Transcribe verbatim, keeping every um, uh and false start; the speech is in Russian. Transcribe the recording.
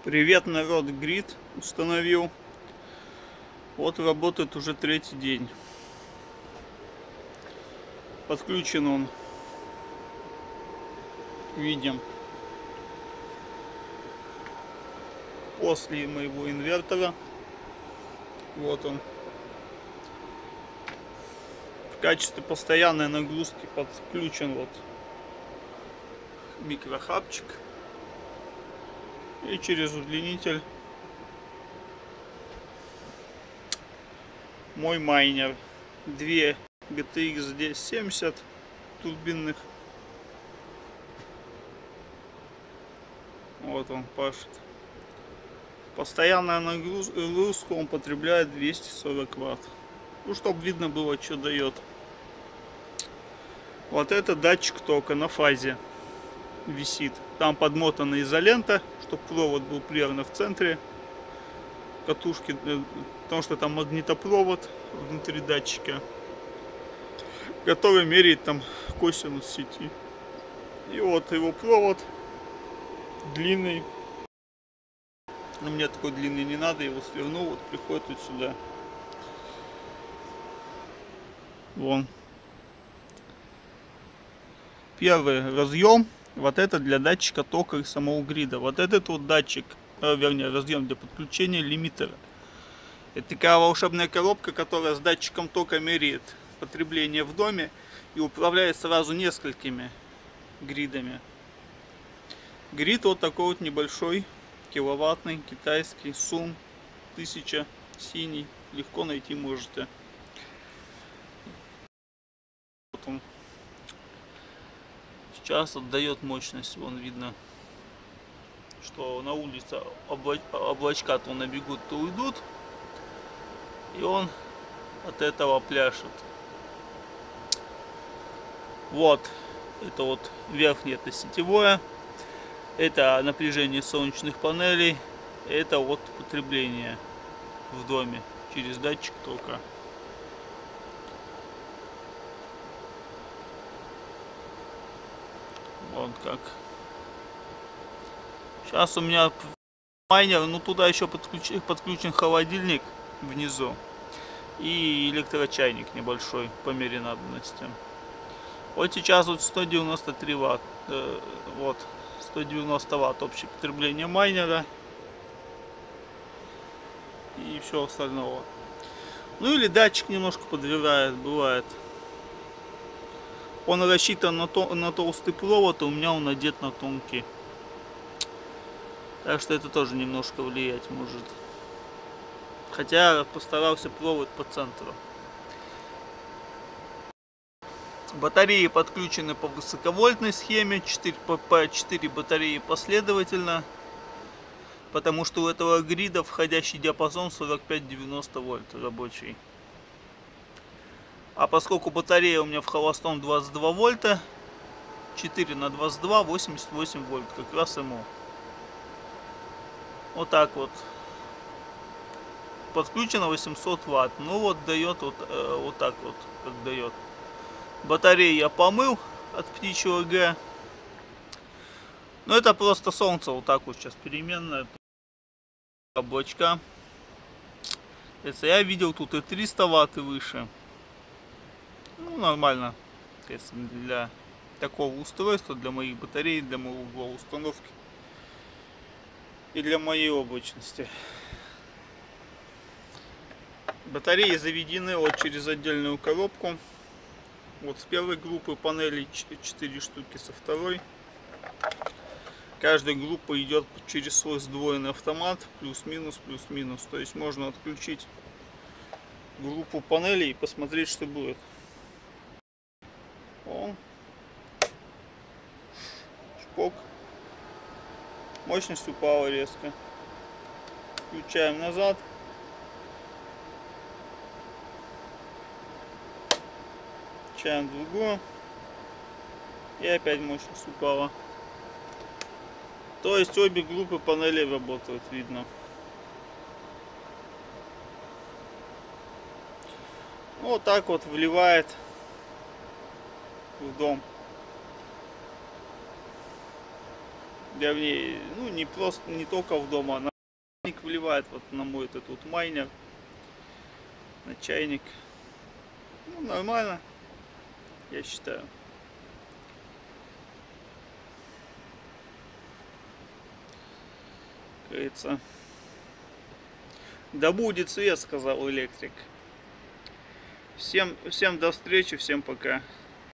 Привет, народ, грид установил. Вот работает уже третий день. Подключен он, видим, после моего инвертора. Вот он. В качестве постоянной нагрузки подключен вот микрохабчик. И через удлинитель мой майнер. Две джи ти экс десять семьдесят турбинных. Вот он пашет. Постоянная нагрузка он потребляет двести сорок ватт. Ну, чтобы видно было, что дает. Вот это датчик тока на фазе висит. Там подмотана изолента, чтобы провод был примерно в центре катушки, потому что там магнитопровод внутри датчика, который меряет там косинус сети. И вот его провод длинный. Но мне такой длинный не надо, его свернул, вот приходит вот сюда. Вон. Первый разъем. Вот это для датчика тока и самого грида. Вот этот вот датчик, э, вернее, разъем для подключения лимитера. Это такая волшебная коробка, которая с датчиком тока меряет потребление в доме и управляет сразу несколькими гридами. Грид вот такой вот небольшой, киловаттный, китайский, сум тысяча, синий. Легко найти можете. Вот он. Сейчас отдает мощность, вон видно, что на улице облачка то набегут, то уйдут, и он от этого пляшет. Вот, это вот верхнее, это сетевое, это напряжение солнечных панелей, это вот потребление в доме через датчик тока. Вот как. Сейчас у меня майнер, ну туда еще подключен, подключен холодильник внизу и электрочайник небольшой по мере надобности. Вот сейчас вот сто девяносто три ватт, э, вот сто девяносто ватт общее потребление майнера и все остального. Ну или датчик немножко подвирает, бывает. Он рассчитан на, то, на толстый провод, а у меня он одет на тонкий. Так что это тоже немножко влиять может. Хотя постарался провод по центру. Батареи подключены по высоковольтной схеме. четыре, по четыре батареи последовательно. Потому что у этого грида входящий диапазон сорок пять — девяносто вольт рабочий. А поскольку батарея у меня в холостом двадцать два вольта, четыре на двадцать два — восемьдесят восемь вольт, как раз ему. Вот так вот. Подключено восемьсот ватт. Ну вот дает вот, э, вот так вот, как дает. Батарею я помыл от птичьего Г. Но это просто солнце вот так вот сейчас переменная. Облачка. Это я видел тут и триста ватт и выше. Ну, нормально, конечно, для такого устройства, для моих батарей, для моего угла установки и для моей облачности. Батареи заведены вот через отдельную коробку. Вот с первой группы панелей четыре штуки, со второй. Каждая группа идет через свой сдвоенный автомат, плюс-минус, плюс-минус. То есть можно отключить группу панелей и посмотреть, что будет. О. Шпок. Мощность упала резко. Включаем назад. Включаем другую. И опять мощность упала. То есть обе группы панелей работают, видно. Вот так вот вливает в дом. Вернее, ну не просто, не только в дома, на чайник вливает, вот на мой этот вот майнер, на чайник. Ну, нормально, я считаю. Как говорится, да будет свет, сказал электрик. Всем, всем до встречи, всем пока.